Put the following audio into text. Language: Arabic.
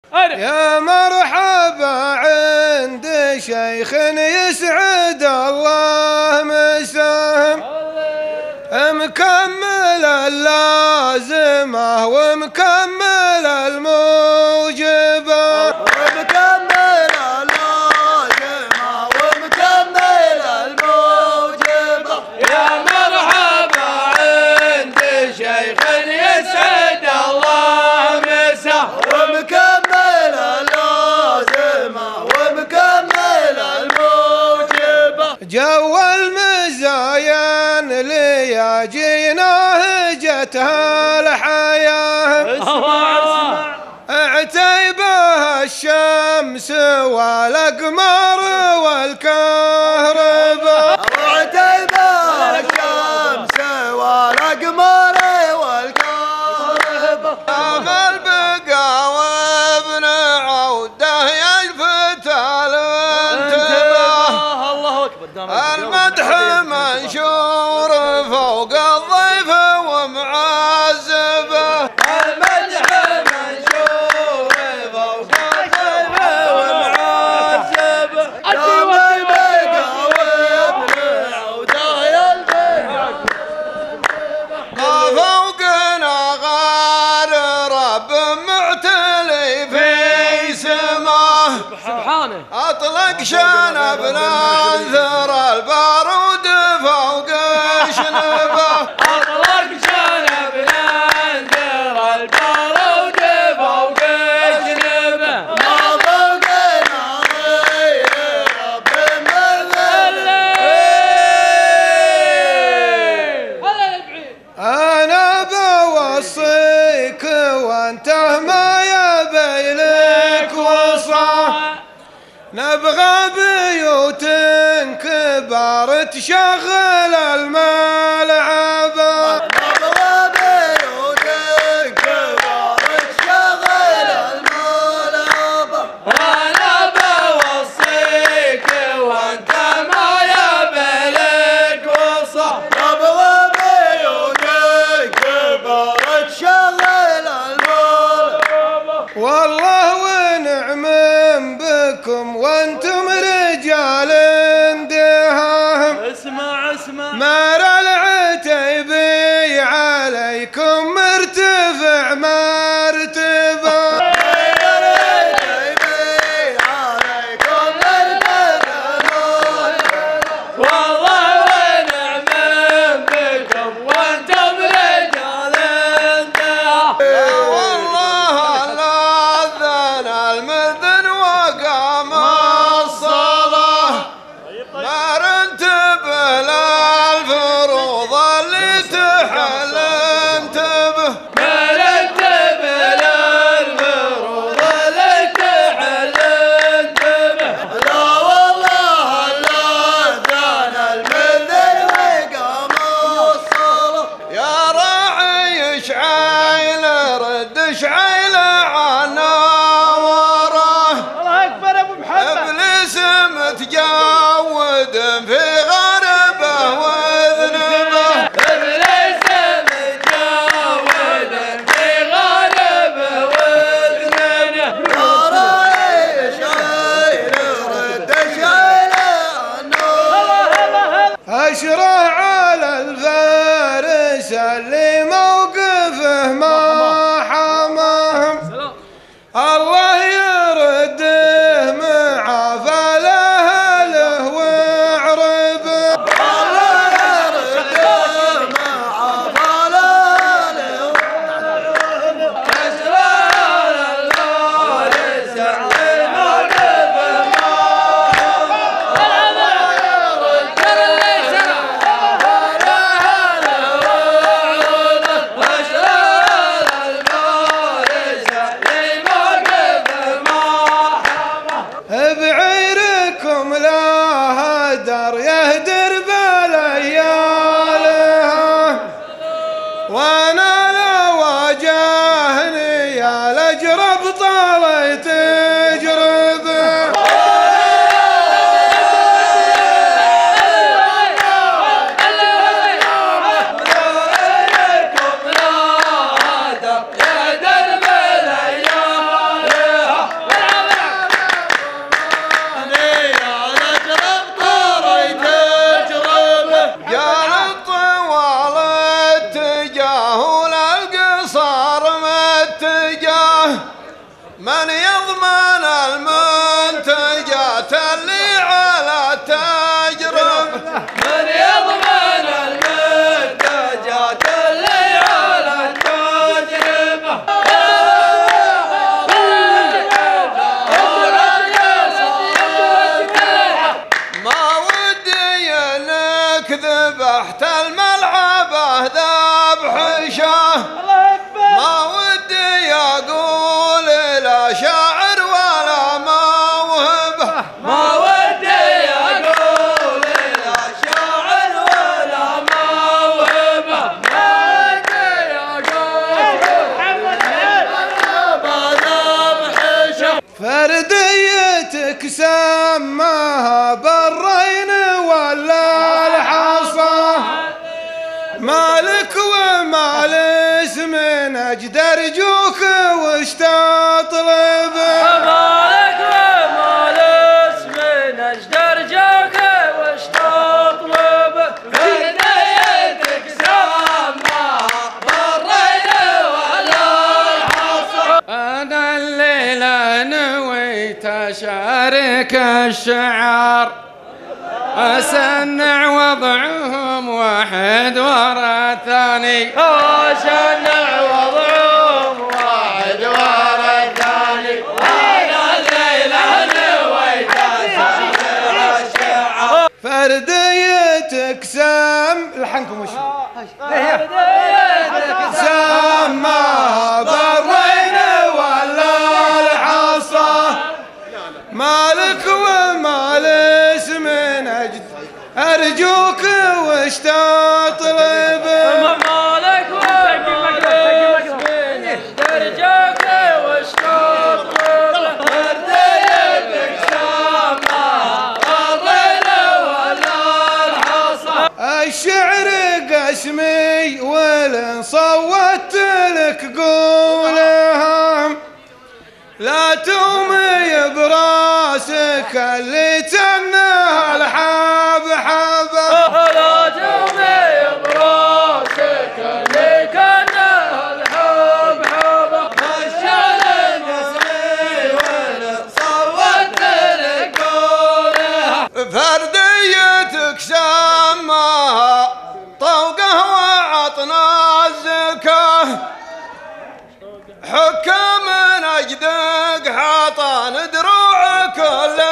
يا مرحبا عند شيخ يسعد الله مساهم، مكمل اللازمة ومكمل الموجبة، ومكمل اللازمة ومكمل الموجبة. يا مرحبا عند شيخ يسعد الله مساه، ومكمل اللازمة ومكمل الموجبة. جو المزاين لياجينا هجتها الحياة، عتيبها الشمس والأقمار والكهرباء، عتيبها الشمس والأقمار والكهرباء. أما البقا وابن عوده يلفت الانتباه، المدح منشور فوق الضيف ومعزبه، المدح منشور فوق الضيف ومعزبه. أما البقا وابن عوده يلفت فوقنا غار رب معتلي في سماه، سبحانه أطلق شنب ننثر البارود فوق شنبه، أطلق شنب ننثر البارود فوق شنبه. ما فوقنا غير رب مثل. أنا بوصيك وانته ما يبيلك وصاه، نبغى بيوت كبار تشغل الملعبة، نبغى بيوت كبار تشغل الملعبة. أنا بوصيك وأنت ما يبلك وصى، نبغى بيوت كبار تشغل الملعبة. والله ونعم بكم وانتم رجال دهاهم، اسمع مر العتيبي عليكم مرتفع مرتبة، عليكم مرتفع. والله ونعم بكم وأنتم رجال انتهى. والله لذنا المذن من يضمن المنتجات اللي على التجربة؟ من يضمن المنتجات اللي على التجربة؟ ما ودي انك ذبحت الملعبة ذبح شاه، ما ودي اقول لا شاعر ولا موهبة، ما ودي اقول لا شاعر ولا موهبة، ما ودي اقول فرديتك سماها بالرين ولا الحصى، مالك ومال اسم نجد ارجوك وش تطلب؟ مالك ومال اسم نجد ارجوك وش تطلب؟ فرديتك سماها بالرين ولا الحصى. انا الليله نويت اشارك الشعر، أسنع وضعهم واحد ورا الثاني، أسنع وضعهم واحد ورا الثاني. أنا الليلة نويت أسنع الشعر، فرديتك لحنكم وش سماها بالرين ولا الحصى، مالك ومال اسم نجد ارجوك وش تطلب؟ مالك ومال اسم نجد ارجوك وش تطلب؟ فرديتك سماها بالرين ولا الحصى. الشعر قسمي ولن صوت لك قولهم، لا تومي براسك اللي تنها الحب حبه، لا تومي براسك اللي كانها الحب حبه. الشعر قسمي ولا صوت لك قولها، فرديتك سماها طوقه وعطنا الزكاه، حكام نجدك حاطان دروع كل